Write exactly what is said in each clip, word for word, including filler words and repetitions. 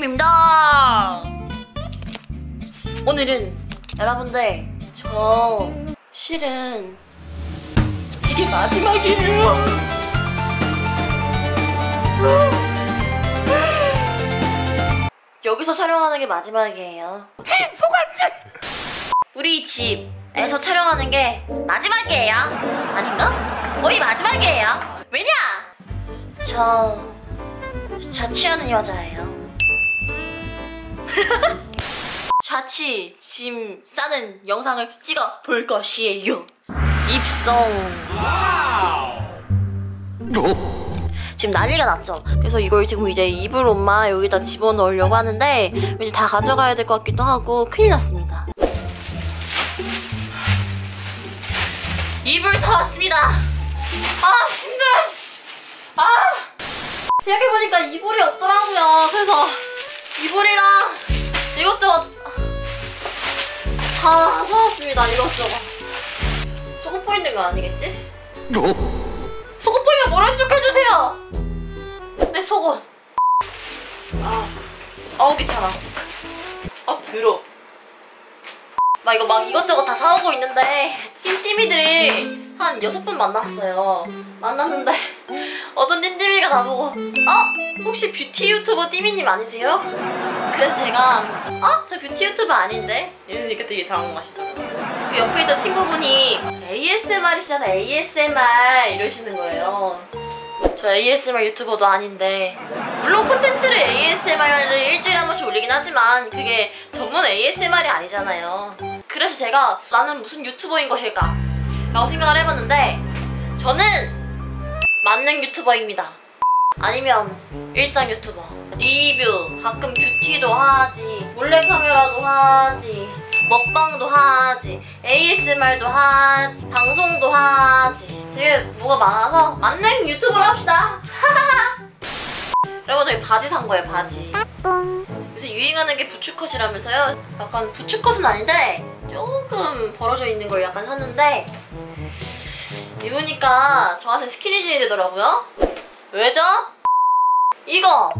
띵띵입니다. 오늘은 여러분들 저 실은 이게 마지막이에요. 여기서 촬영하는 게 마지막이에요. 소관증! 우리 집에서 촬영하는 게 마지막이에요. 아닌가? 거의 마지막이에요. 왜냐? 저 자취하는 여자예요. 자취 짐 싸는 영상을 찍어 볼 것이에요. 입성. 지금 난리가 났죠. 그래서 이걸 지금 이제 이불 엄마 여기다 집어넣으려고 하는데 왠지 다 가져가야 될 것 같기도 하고 큰일 났습니다. 이불 사왔습니다. 아 힘들어. 아 생각해보니까 이불이 없더라고요. 그래서 이불이랑 이것저것 다 사왔습니다. 이것저것. 속옷 보이는 거 아니겠지? 속옷 보이면 모른 척 해주세요. 내 속옷. 아, 아우 귀찮아. 아 더러. 막 이거 막 이것저것 다 사오고 있는데 띵띵이들이 한 여섯 분 만났어요. 만났는데 어떤 띵띵이가 나보고 어? 혹시 뷰티 유튜버 띵이님 아니세요? 그래서 제가 어? 저 뷰티 유튜버 아닌데? 이러니까 되게 당황하시더라고요. 그 옆에 있던 친구분이 에이에스엠알이시잖아 에이에스엠알 이러시는 거예요. 저 에이에스엠알 유튜버도 아닌데 물론 콘텐츠를 에이에스엠알을 일주일에 한 번씩 올리긴 하지만 그게 전문 에이에스엠알이 아니잖아요. 그래서 제가 나는 무슨 유튜버인 것일까? 라고 생각을 해봤는데 저는 만능 유튜버입니다. 아니면 일상 유튜버. 리뷰, 가끔 뷰티도 하지, 몰래카메라도 하지, 먹방도 하지, 에이에스엠알도 하지, 방송도 하지. 되게 뭐가 많아서 만능 유튜버로 합시다. 여러분 저희 바지 산 거예요. 바지. 요새 유행하는 게 부츠컷이라면서요. 약간 부츠컷은 아닌데 조금 벌어져 있는 걸 약간 샀는데 입으니까 저한테 스키니진이 되더라고요. 왜죠? 이거!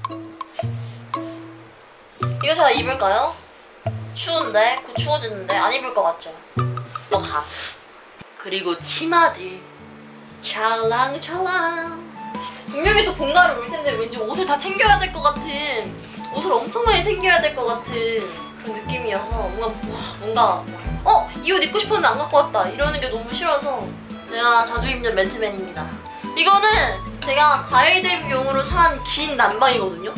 이거 제가 입을까요? 추운데? 곧 추워지는데 안 입을 것 같죠? 너 가. 그리고 치마들 찰랑찰랑. 분명히 또 본가를 올 텐데 왠지 옷을 다 챙겨야 될 것 같은, 옷을 엄청 많이 챙겨야 될 것 같은 그런 느낌이어서 뭔가 와, 뭔가 어? 이 옷 입고 싶었는데 안 갖고 왔다 이러는 게 너무 싫어서 제가 자주 입는 맨투맨입니다. 이거는 제가 과일 대비용으로 산 긴 난방이거든요?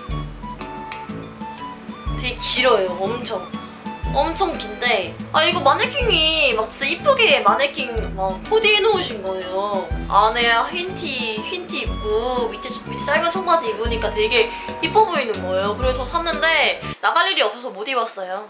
되게 길어요. 엄청 엄청 긴데 아 이거 마네킹이 막 진짜 이쁘게 마네킹 막 코디 해놓으신 거예요. 안에 흰티 흰티 입고 밑에, 밑에 짧은 청바지 입으니까 되게 이뻐 보이는 거예요. 그래서 샀는데 나갈 일이 없어서 못 입었어요.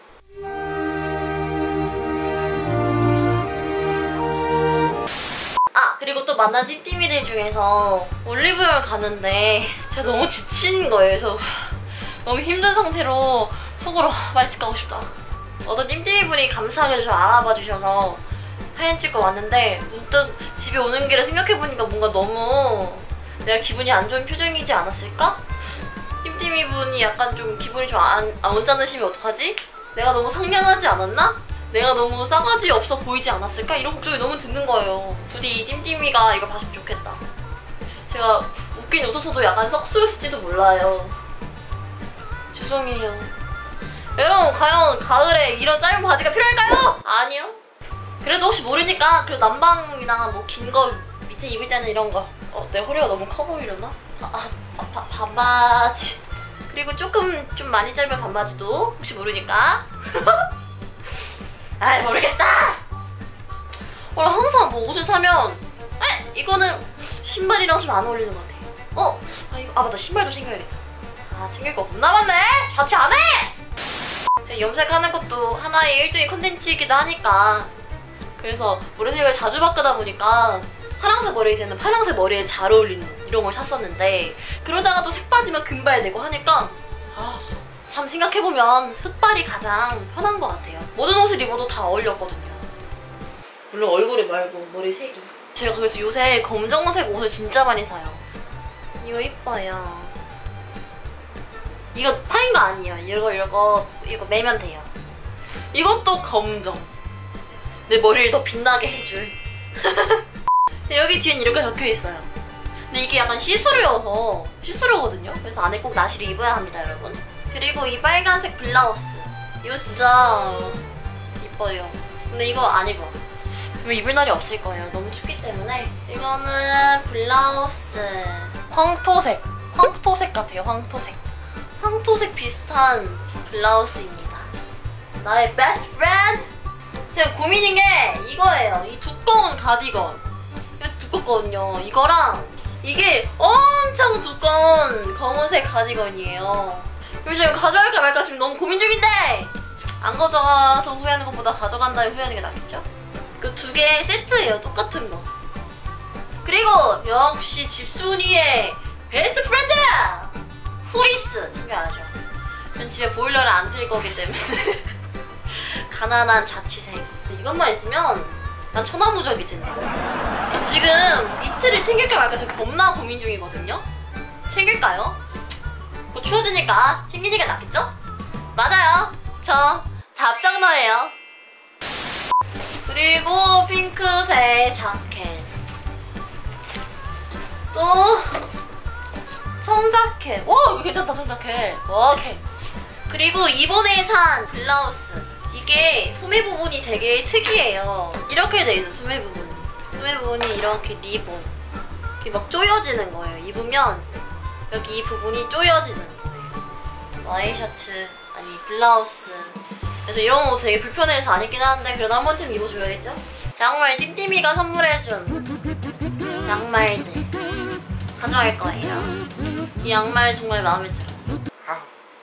아 그리고 또 만난 띵띵이들 중에서 올리브영 가는데 제가 너무 지친 거예요. 그래서 너무 힘든 상태로 속으로 맛있게 가고 싶다. 어떤 띵띵이분이 감사하게 저 알아봐 주셔서 사진 찍고 왔는데 문득 집에 오는 길에 생각해보니까 뭔가 너무 내가 기분이 안 좋은 표정이지 않았을까? 띵띵이분이 약간 좀 기분이 좀 안, 안 언짢으시면 어떡하지? 내가 너무 상냥하지 않았나? 내가 너무 싸가지 없어 보이지 않았을까? 이런 걱정이 너무 드는 거예요. 부디 띵띵이가 이거 봤으면 좋겠다. 제가 웃긴 웃어서도 약간 썩소였을지도 몰라요. 죄송해요. 여러분 과연 가을에 이런 짧은 바지가 필요할까요? 아니요. 그래도 혹시 모르니까 그리고 난방이나 뭐 긴 거 밑에 입을 때는 이런 거. 어, 내 허리가 너무 커 보이려나? 아, 아, 아 바, 반바지. 그리고 조금 좀 많이 짧은 반바지도 혹시 모르니까. 아 모르겠다. 원래 항상 뭐 옷을 사면 에? 이거는 신발이랑 좀 안 어울리는 것 같아. 어? 아 이거 아 맞다 신발도 챙겨야겠다. 아 챙길 거 겁나 많네. 자취 안 해! 제가 염색하는 것도 하나의 일종의 컨텐츠이기도 하니까 그래서 머리색을 자주 바꾸다 보니까 파란색 머리일 때는 파란색 머리에 잘 어울리는 이런 걸 샀었는데 그러다가 또 색빠지면 금발 되고 하니까 아, 참 생각해보면 흑발이 가장 편한 것 같아요. 모든 옷을 입어도 다 어울렸거든요. 물론 얼굴에 말고 머리 색이. 제가 그래서 요새 검정색 옷을 진짜 많이 사요. 이거 이뻐요. 이거 파인 거 아니에요. 이거 이거 이거 매면 돼요. 이것도 검정. 내 머리를 더 빛나게 해줄. 여기 뒤엔 이렇게 적혀 있어요. 근데 이게 약간 시스루여서 시스루거든요. 그래서 안에 꼭 나시를 입어야 합니다, 여러분. 그리고 이 빨간색 블라우스. 이거 진짜 이뻐요. 근데 이거 안 입어. 왜 입을 날이 없을 거예요. 너무 춥기 때문에. 이거는 블라우스 황토색. 황토색 같아요. 황토색. 황토색 비슷한 블라우스입니다. 나의 베스트 프렌드. 제가 고민인 게 이거예요. 이 두꺼운 가디건. 이거 두껍거든요. 이거랑 이게 엄청 두꺼운 검은색 가디건이에요. 그래서 지금 가져갈까 말까 지금 너무 고민 중인데 안 가져가서 후회하는 것보다 가져간 다음에 후회하는 게 낫겠죠? 그 두 개 세트예요. 똑같은 거. 그리고 역시 집순이의 베스트 프렌드! 후리스 챙겨야죠. 전 집에 보일러를 안 틀 거기 때문에 가난한 자취생. 이것만 있으면 난 천하무적이 된다. 지금 니트를 챙길까 말까 지금 겁나 고민 중이거든요? 챙길까요? 뭐 추워지니까 챙기는 게 낫겠죠? 맞아요. 저 답정너예요. 그리고 핑크색 자켓. 또 청자켓. 오! 이거 괜찮다, 청자켓. 오케이. 그리고 이번에 산 블라우스. 이게 소매 부분이 되게 특이해요. 이렇게 돼 있어, 소매 부분이. 소매 부분이 이렇게 리본. 이렇게 막 조여지는 거예요. 입으면 여기 이 부분이 조여지는 거예요. 와이셔츠, 아니 블라우스. 그래서 이런 거 되게 불편해서 안 입긴 하는데 그래도 한 번쯤 입어줘야겠죠? 양말 띵띵이가 선물해준 양말들 가져갈 거예요. 이 양말 정말 마음에 들어요.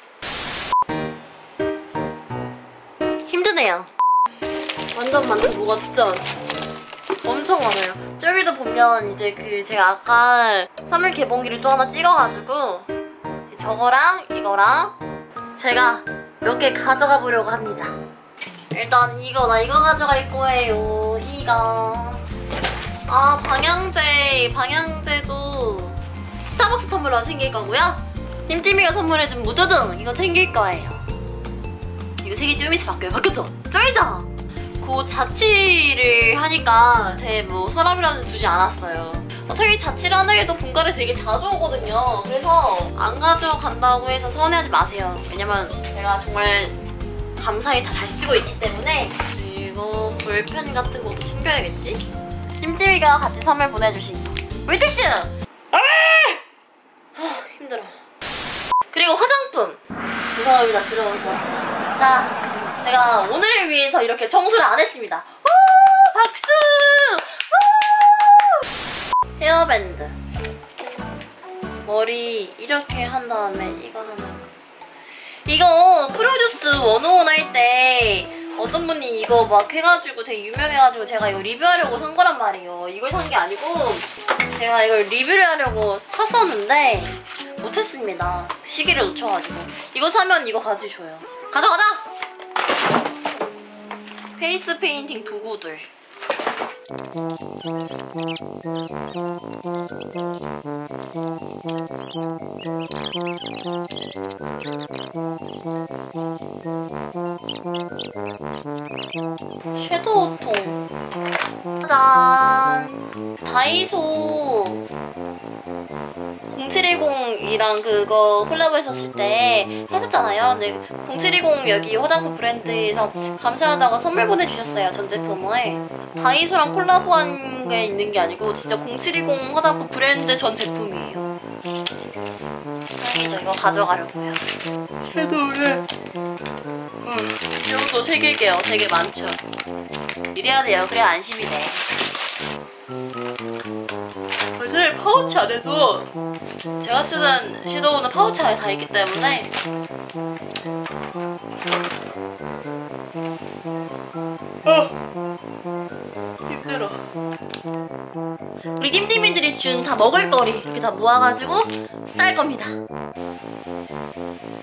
힘드네요. 완전 많죠? 뭐가 진짜 많죠? 엄청 많아요. 저기도 보면 이제 그 제가 아까 삼 일 개봉기를 또 하나 찍어가지고 저거랑 이거랑 제가 몇 개 가져가 보려고 합니다. 일단 이거 나 이거 가져갈 거예요. 이거 아 방향제 방향제도 스타벅스 텀블러 챙길 거고요. 찜찜이가 선물해준 무드등 이거 챙길 거예요. 이거 색이 좀 있어 바뀌어요. 바뀌었죠? 쩔죠? 곧 자취를 하니까 제 뭐 서랍이라는 두지 않았어요. 어차피 자취를 하는 게도 본가를 되게 자주 오거든요. 그래서 안 가져간다고 해서 서운해하지 마세요. 왜냐면 제가 정말 감사히 다 잘 쓰고 있기 때문에. 그리고 볼펜 같은 것도 챙겨야겠지? 찜찜이가 같이 선물 보내주신 물티슈! 아! 힘들어. 그리고 화장품! 죄송합니다, 들어오셔. 자, 제가 오늘을 위해서 이렇게 청소를 안 했습니다. 우! 박수! 우! 헤어밴드. 머리 이렇게 한 다음에 이거 하나. 이거 프로듀스 원오원 할 때 어떤 분이 이거 막 해가지고 되게 유명해가지고 제가 이거 리뷰하려고 산 거란 말이에요. 이걸 산 게 아니고 제가 이걸 리뷰를 하려고 샀었는데 못했습니다. 시기를 놓쳐가지고. 이거 사면 이거 가져줘요. 가자 가자! 페이스 페인팅 도구들. 섀도우통. 짠! 다이소 공칠일공이랑 그거 콜라보 했었을 때 했었잖아요. 근데 공칠일공 여기 화장품 브랜드에서 감사하다고 선물 보내주셨어요. 전 제품을. 다이소랑 콜라보한 게 있는 게 아니고 진짜 공칠일공 화장품 브랜드 전 제품이에요. 다행이죠. 이거 가져가려고요. 섀도우를 음, 이것도 새길게요. 되게 많죠. 이래야 돼요. 그래야 안심이 돼. 사실 파우치 안에도 제가 쓰는 섀도우는 파우치 안에 다 있기 때문에 어, 힘들어. 우리 띵띵이들이 준 다 먹을거리 이렇게 다 모아가지고 쌀 겁니다.